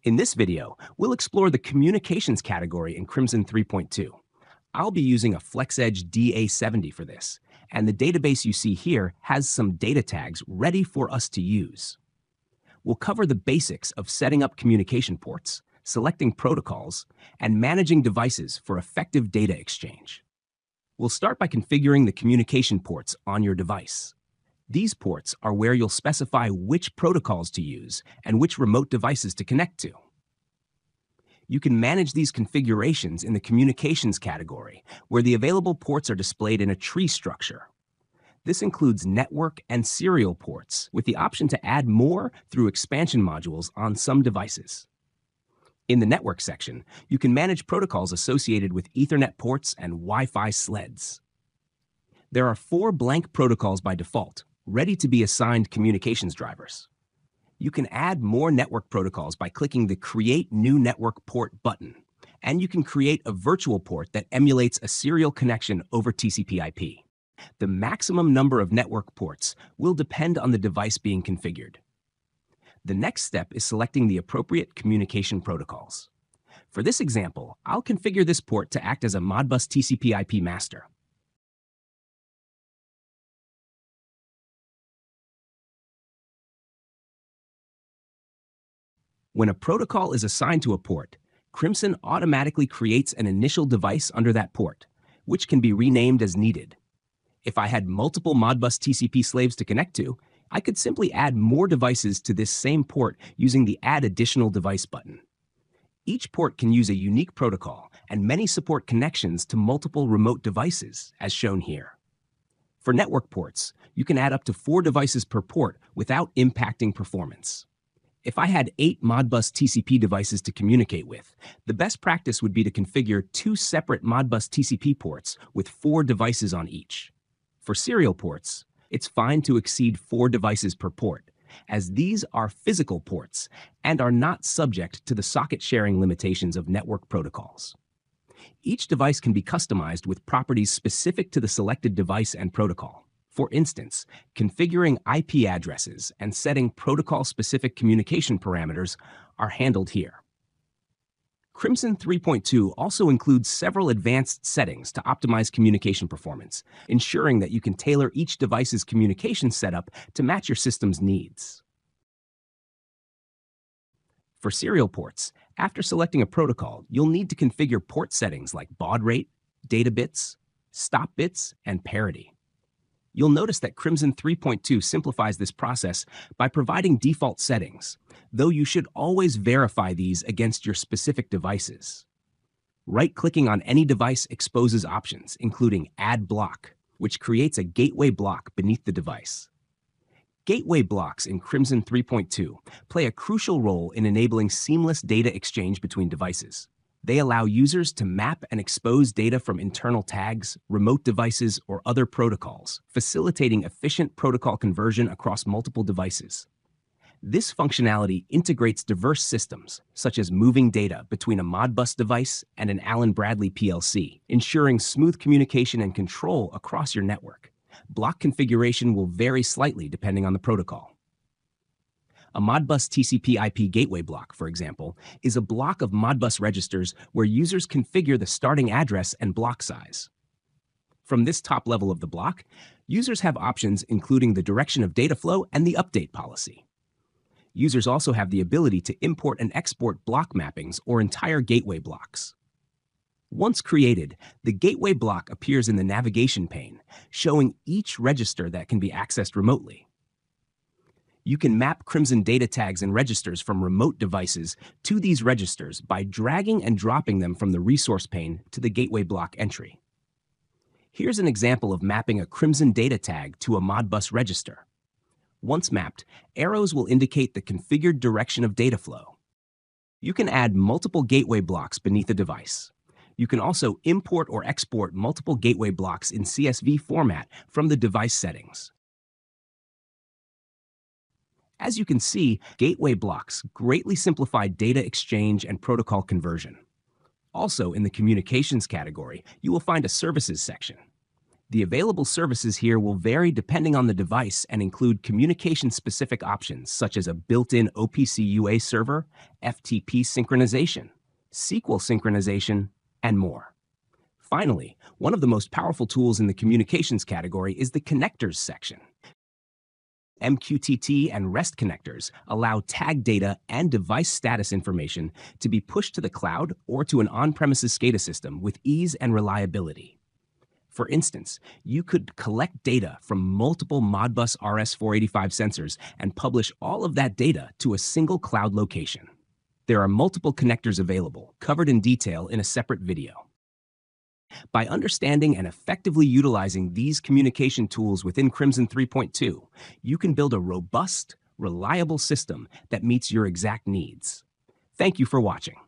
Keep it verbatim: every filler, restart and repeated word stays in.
In this video, we'll explore the communications category in Crimson three point two. I'll be using a FlexEdge D A seventy for this, and the database you see here has some data tags ready for us to use. We'll cover the basics of setting up communication ports, selecting protocols, and managing devices for effective data exchange. We'll start by configuring the communication ports on your device. These ports are where you'll specify which protocols to use and which remote devices to connect to. You can manage these configurations in the communications category, where the available ports are displayed in a tree structure. This includes network and serial ports, with the option to add more through expansion modules on some devices. In the network section, you can manage protocols associated with Ethernet ports and Wi-Fi sleds. There are four blank protocols by default, ready to be assigned communications drivers. You can add more network protocols by clicking the Create New Network Port button, and you can create a virtual port that emulates a serial connection over T C P I P. The maximum number of network ports will depend on the device being configured. The next step is selecting the appropriate communication protocols. For this example, I'll configure this port to act as a Modbus T C P I P master. When a protocol is assigned to a port, Crimson automatically creates an initial device under that port, which can be renamed as needed. If I had multiple Modbus T C P slaves to connect to, I could simply add more devices to this same port using the Add Additional Device button. Each port can use a unique protocol, and many support connections to multiple remote devices, as shown here. For network ports, you can add up to four devices per port without impacting performance. If I had eight Modbus T C P devices to communicate with, the best practice would be to configure two separate Modbus T C P ports with four devices on each. For serial ports, it's fine to exceed four devices per port, as these are physical ports and are not subject to the socket sharing limitations of network protocols. Each device can be customized with properties specific to the selected device and protocol. For instance, configuring I P addresses and setting protocol-specific communication parameters are handled here. Crimson three point two also includes several advanced settings to optimize communication performance, ensuring that you can tailor each device's communication setup to match your system's needs. For serial ports, after selecting a protocol, you'll need to configure port settings like baud rate, data bits, stop bits, and parity. You'll notice that Crimson three point two simplifies this process by providing default settings, though you should always verify these against your specific devices. Right-clicking on any device exposes options, including Add Block, which creates a gateway block beneath the device. Gateway blocks in Crimson three point two play a crucial role in enabling seamless data exchange between devices. They allow users to map and expose data from internal tags, remote devices, or other protocols, facilitating efficient protocol conversion across multiple devices. This functionality integrates diverse systems, such as moving data between a Modbus device and an Allen Bradley P L C, ensuring smooth communication and control across your network. Block configuration will vary slightly depending on the protocol. A Modbus T C P I P gateway block, for example, is a block of Modbus registers where users configure the starting address and block size. From this top level of the block, users have options including the direction of data flow and the update policy. Users also have the ability to import and export block mappings or entire gateway blocks. Once created, the gateway block appears in the navigation pane, showing each register that can be accessed remotely. You can map Crimson data tags and registers from remote devices to these registers by dragging and dropping them from the resource pane to the gateway block entry. Here's an example of mapping a Crimson data tag to a Modbus register. Once mapped, arrows will indicate the configured direction of data flow. You can add multiple gateway blocks beneath a device. You can also import or export multiple gateway blocks in C S V format from the device settings. As you can see, gateway blocks greatly simplify data exchange and protocol conversion. Also, in the communications category, you will find a services section. The available services here will vary depending on the device and include communication-specific options such as a built-in O P C U A server, F T P synchronization, S Q L synchronization, and more. Finally, one of the most powerful tools in the communications category is the connectors section. M Q T T and REST connectors allow tag data and device status information to be pushed to the cloud or to an on-premises SCADA system with ease and reliability. For instance, you could collect data from multiple Modbus R S four eighty-five sensors and publish all of that data to a single cloud location. There are multiple connectors available, covered in detail in a separate video. By understanding and effectively utilizing these communication tools within Crimson three point two, you can build a robust, reliable system that meets your exact needs. Thank you for watching.